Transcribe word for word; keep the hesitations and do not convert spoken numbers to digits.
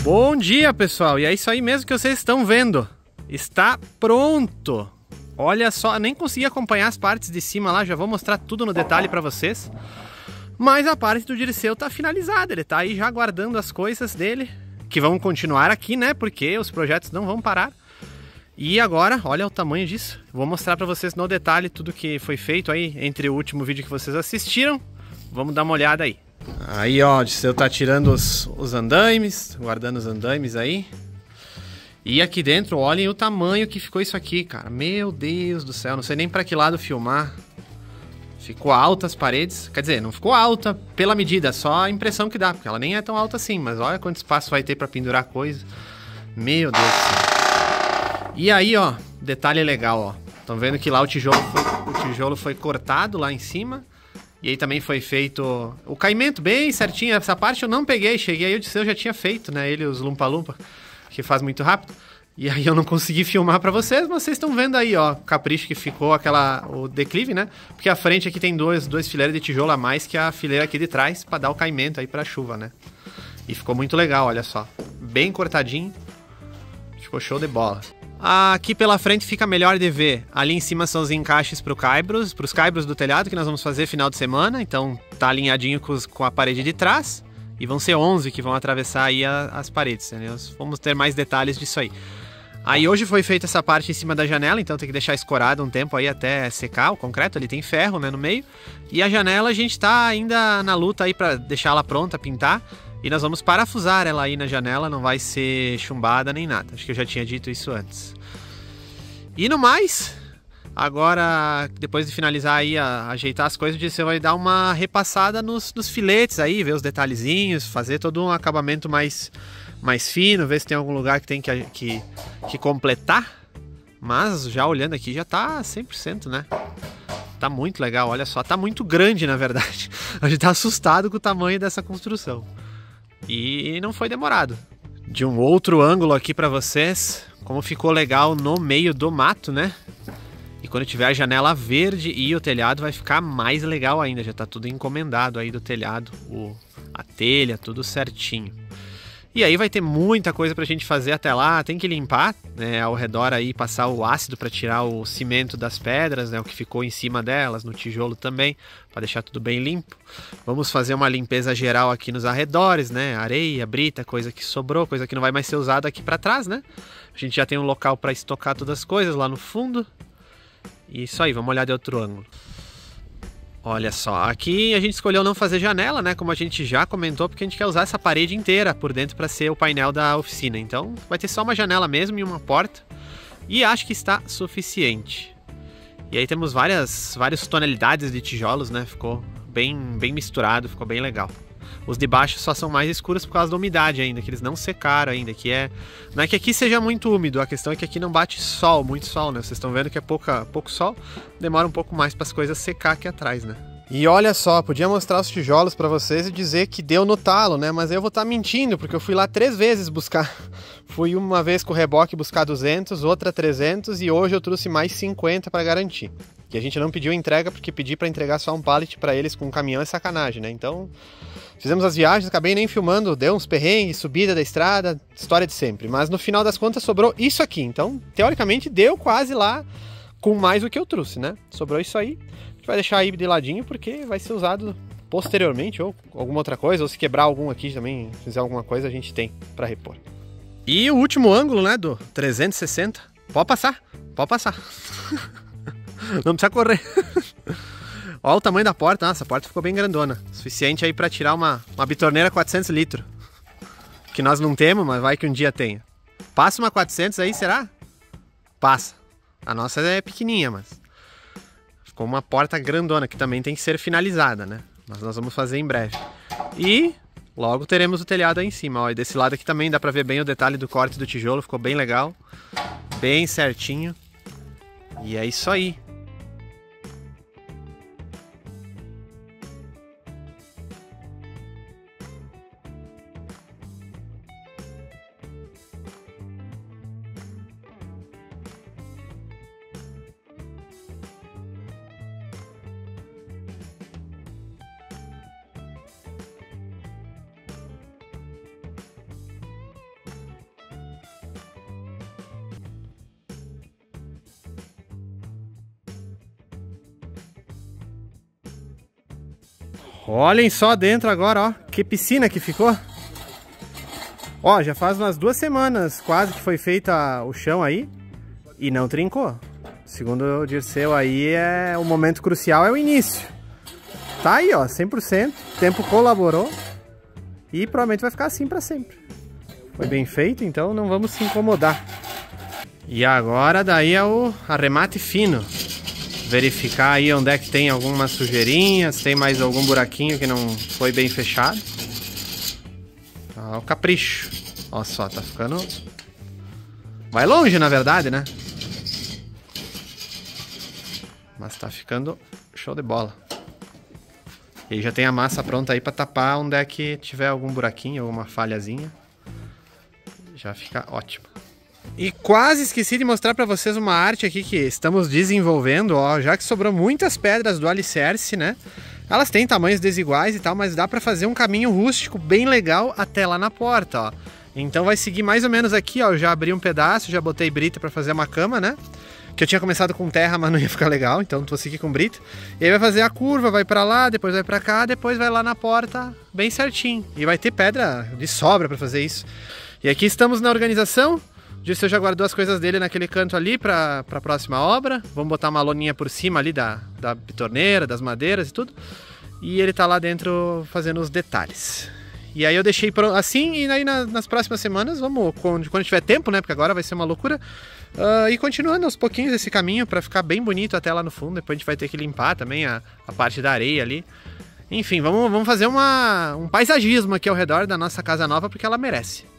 Bom dia, pessoal, e é isso aí mesmo que vocês estão vendo. Está pronto. Olha só, nem consegui acompanhar as partes de cima lá, já vou mostrar tudo no detalhe para vocês. Mas a parte do Dirceu tá finalizada, ele tá aí já guardando as coisas dele, que vão continuar aqui, né, porque os projetos não vão parar. E agora, olha o tamanho disso, vou mostrar para vocês no detalhe tudo que foi feito aí entre o último vídeo que vocês assistiram. Vamos dar uma olhada aí. Aí, ó, o Dirceu tá tirando os, os andaimes, guardando os andaimes aí. E aqui dentro, olhem o tamanho que ficou isso aqui, cara. Meu Deus do céu, não sei nem pra que lado filmar. Ficou alta as paredes, quer dizer, não ficou alta pela medida, só a impressão que dá, porque ela nem é tão alta assim, mas olha quanto espaço vai ter pra pendurar coisa. Meu Deus do céu. E aí, ó, detalhe legal, ó. Estão vendo que lá o tijolo foi, o tijolo foi cortado lá em cima. E aí também foi feito o caimento bem certinho. Essa parte eu não peguei, cheguei aí o Dirceu já tinha feito, né? Ele, os lumpa-lumpa, que faz muito rápido. E aí eu não consegui filmar pra vocês, mas vocês estão vendo aí, ó, o capricho que ficou aquela, o declive, né? Porque a frente aqui tem dois, dois fileiras de tijolo a mais que a fileira aqui de trás pra dar o caimento aí pra chuva, né? E ficou muito legal, olha só. Bem cortadinho. Ficou show de bola. Aqui pela frente fica melhor de ver. Ali em cima são os encaixes para os caibros, para os caibros do telhado que nós vamos fazer final de semana. Então tá alinhadinho com, os, com a parede de trás. E vão ser onze que vão atravessar aí a, as paredes, entendeu? Vamos ter mais detalhes disso aí. Aí hoje foi feita essa parte em cima da janela, então tem que deixar escorado um tempo aí até secar o concreto. Ali tem ferro, né, no meio. E a janela a gente tá ainda na luta aí para deixá-la pronta, pintar. E nós vamos parafusar ela aí na janela, não vai ser chumbada nem nada. Acho que eu já tinha dito isso antes. E no mais, agora, depois de finalizar aí, a, ajeitar as coisas, você vai dar uma repassada nos, nos filetes aí, ver os detalhezinhos, fazer todo um acabamento mais, mais fino, ver se tem algum lugar que tem que, que, que completar. Mas já olhando aqui já tá cem por cento, né? Tá muito legal, olha só, tá muito grande na verdade. A gente tá assustado com o tamanho dessa construção. E não foi demorado. De um outro ângulo aqui pra vocês, como ficou legal no meio do mato, né? E quando tiver a janela verde e o telhado vai ficar mais legal ainda. Já tá tudo encomendado aí do telhado, o, a telha, tudo certinho. E aí vai ter muita coisa pra gente fazer até lá. Tem que limpar, né, ao redor aí, passar o ácido para tirar o cimento das pedras, né, o que ficou em cima delas, no tijolo também, para deixar tudo bem limpo. Vamos fazer uma limpeza geral aqui nos arredores, né, areia, brita, coisa que sobrou, coisa que não vai mais ser usada aqui para trás, né. A gente já tem um local para estocar todas as coisas lá no fundo. E isso aí, vamos olhar de outro ângulo. Olha só, aqui a gente escolheu não fazer janela, né, como a gente já comentou, porque a gente quer usar essa parede inteira por dentro para ser o painel da oficina. Então vai ter só uma janela mesmo e uma porta, e acho que está suficiente. E aí temos várias, várias tonalidades de tijolos, né, ficou bem, bem misturado, ficou bem legal. Os de baixo só são mais escuros por causa da umidade ainda, que eles não secaram ainda, que é... Não é que aqui seja muito úmido, a questão é que aqui não bate sol, muito sol, né? Vocês estão vendo que é pouca, pouco sol, demora um pouco mais para as coisas secar aqui atrás, né? E olha só, podia mostrar os tijolos para vocês e dizer que deu no talo, né? Mas eu vou estar mentindo, porque eu fui lá três vezes buscar. Fui uma vez com o reboque buscar duzentos, outra trezentos e hoje eu trouxe mais cinquenta para garantir. Que a gente não pediu entrega, porque pedir para entregar só um pallet para eles com um caminhão é sacanagem, né? Então... Fizemos as viagens, acabei nem filmando, deu uns perrengues, subida da estrada, história de sempre. Mas no final das contas sobrou isso aqui. Então, teoricamente, deu quase lá com mais do que eu trouxe, né? Sobrou isso aí. A gente vai deixar aí de ladinho porque vai ser usado posteriormente ou alguma outra coisa. Ou se quebrar algum aqui também, fizer alguma coisa, a gente tem para repor. E o último ângulo, né, do trezentos e sessenta. Pode passar, pode passar. Não precisa correr. Olha o tamanho da porta, nossa, a porta ficou bem grandona. Suficiente aí pra tirar uma, uma bitorneira quatrocentos litros. Que nós não temos, mas vai que um dia tenha. Passa uma quatrocentos aí, será? Passa. A nossa é pequenininha, mas... Ficou uma porta grandona, que também tem que ser finalizada, né? Mas nós vamos fazer em breve. E logo teremos o telhado aí em cima, ó. E desse lado aqui também dá pra ver bem o detalhe do corte do tijolo, ficou bem legal. Bem certinho. E é isso aí. Olhem só dentro agora, ó. Que piscina que ficou. Ó, já faz umas duas semanas quase que foi feita o chão aí e não trincou. Segundo o Dirceu aí, é o momento crucial é o início. Tá aí, ó, cem por cento. O tempo colaborou e provavelmente vai ficar assim pra sempre. Foi bem feito, então não vamos se incomodar. E agora daí é o arremate fino. Verificar aí onde é que tem algumas sujeirinhas, tem mais algum buraquinho que não foi bem fechado. Ó, o capricho. Ó só, tá ficando... Vai longe, na verdade, né? Mas tá ficando show de bola. E aí já tem a massa pronta aí pra tapar onde é que tiver algum buraquinho, alguma falhazinha. Já fica ótimo. E quase esqueci de mostrar pra vocês uma arte aqui que estamos desenvolvendo, ó. Já que sobrou muitas pedras do alicerce, né? Elas têm tamanhos desiguais e tal, mas dá pra fazer um caminho rústico bem legal até lá na porta, ó. Então vai seguir mais ou menos aqui, ó. Eu já abri um pedaço, já botei brita pra fazer uma cama, né? Que eu tinha começado com terra, mas não ia ficar legal, então vou seguir com brita. E aí vai fazer a curva, vai pra lá, depois vai pra cá, depois vai lá na porta bem certinho. E vai ter pedra de sobra pra fazer isso. E aqui estamos na organização. O Dirceu já guardou as coisas dele naquele canto ali para a próxima obra. Vamos botar uma loninha por cima ali da, da bitorneira, das madeiras e tudo. E ele tá lá dentro fazendo os detalhes. E aí eu deixei assim, e aí nas, nas próximas semanas, vamos, quando, quando tiver tempo, né? Porque agora vai ser uma loucura. Uh, e continuando aos pouquinhos esse caminho para ficar bem bonito até lá no fundo. Depois a gente vai ter que limpar também a, a parte da areia ali. Enfim, vamos, vamos fazer uma, um paisagismo aqui ao redor da nossa casa nova, porque ela merece.